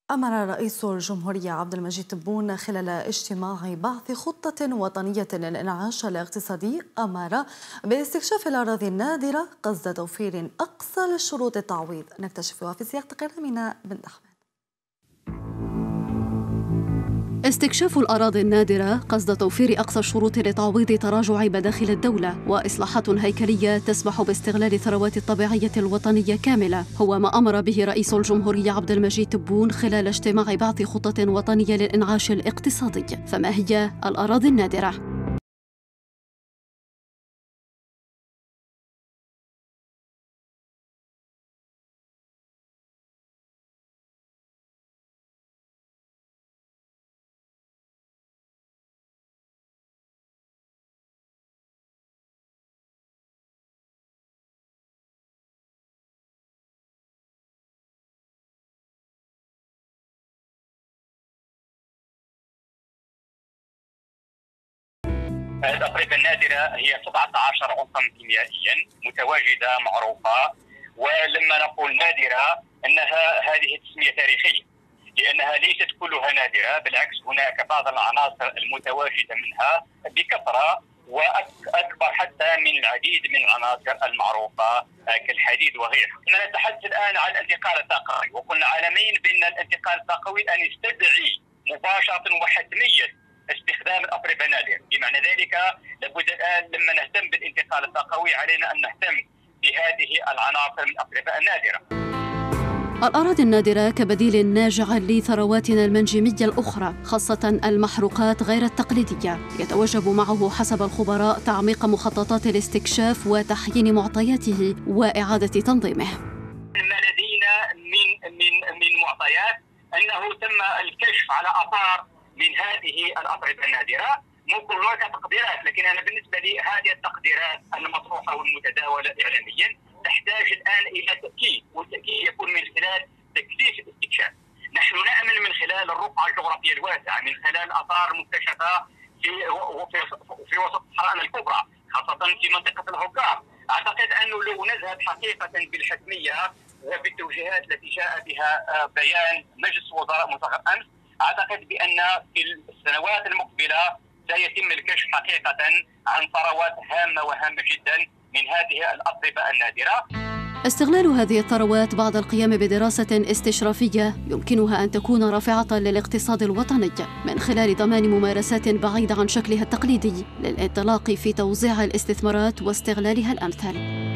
أمر رئيس الجمهورية عبد المجيد تبون خلال اجتماع بعث خطة وطنية للإنعاش الاقتصادي باستكشاف الأراضي النادرة قصد توفير أقصى لشروط التعويض. نكتشفها في سياق تقرير من بن أحمد. استكشاف الأراضي النادرة قصد توفير أقصى الشروط لتعويض تراجع مداخل الدولة وإصلاحات هيكلية تسمح باستغلال الثروات الطبيعية الوطنية كاملة، هو ما أمر به رئيس الجمهورية عبد المجيد تبون خلال اجتماع بعث خطة وطنية للإنعاش الاقتصادي. فما هي الأراضي النادرة؟ الأطربة النادرة هي 17 عنصرا كيميائيا متواجدة معروفة، ولما نقول نادرة أنها هذه تسمية تاريخية، لأنها ليست كلها نادرة، بالعكس هناك بعض العناصر المتواجدة منها بكثرة وأكبر حتى من العديد من العناصر المعروفة كالحديد وغيرها. نتحدث الآن عن الانتقال الطاقوي، وقلنا عالميا بأن الانتقال الطاقوي أن يستدعي مباشرة وحتمية استخدام الأطربة النادرة. بمعنى ذلك لابد الآن لما نهتم بالانتقال الطاقوي علينا أن نهتم بهذه العناصر من الأطربة النادرة. الأراضي النادرة كبديل ناجع لثرواتنا المنجمية الأخرى، خاصة المحروقات غير التقليدية، يتوجب معه حسب الخبراء تعميق مخططات الاستكشاف وتحيين معطياته وإعادة تنظيمه. ما لدينا من معطيات أنه تم الكشف على آثار من هذه الأطربة النادرة. ممكن هناك تقديرات، لكن أنا بالنسبة لي هذه التقديرات المطروحة والمتداولة إعلاميا تحتاج الآن إلى تأكيد، والتأكيد يكون من خلال تكثيف الاستكشاف. نحن نأمل من خلال الرقعة الجغرافية الواسعة، من خلال آثار مكتشفة في وسط الصحراء الكبرى، خاصة في منطقة الهوكار. أعتقد أنه لو نذهب حقيقة بالحتمية وبالتوجيهات التي جاء بها بيان مجلس وزراء مصغر أمس، أعتقد بأن في السنوات المقبلة سيتم الكشف حقيقة عن ثروات هامة وهامة جدا من هذه الأطربة النادرة. استغلال هذه الثروات بعد القيام بدراسة استشرافية يمكنها أن تكون رافعة للاقتصاد الوطني من خلال ضمان ممارسات بعيدة عن شكلها التقليدي للانطلاق في توزيع الاستثمارات واستغلالها الأمثل.